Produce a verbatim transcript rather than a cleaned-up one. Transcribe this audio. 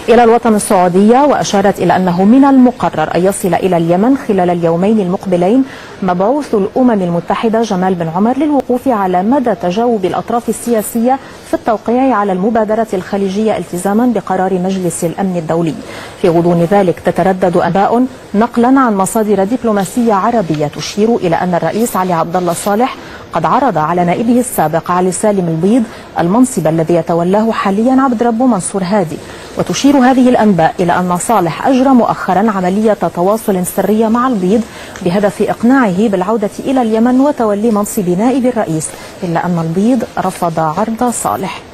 إلى الوطن السعودية، وأشارت إلى أنه من المقرر أن يصل إلى اليمن خلال اليومين المقبلين مبعوث الأمم المتحدة جمال بن عمر للوقوف على مدى تجاوب الأطراف السياسية في التوقيع على المبادرة الخليجية التزاما بقرار مجلس الأمن الدولي. في غضون ذلك تتردد أنباء نقلا عن مصادر دبلوماسية عربية تشير إلى أن الرئيس علي عبد الله صالح قد عرض على نائبه السابق علي سالم البيض المنصب الذي يتولاه حاليا عبد ربه منصور هادي. وتشير هذه الأنباء إلى أن صالح أجرى مؤخرا عملية تواصل سرية مع البيض بهدف إقناعه بالعودة إلى اليمن وتولي منصب نائب الرئيس، إلا أن البيض رفض عرض صالح.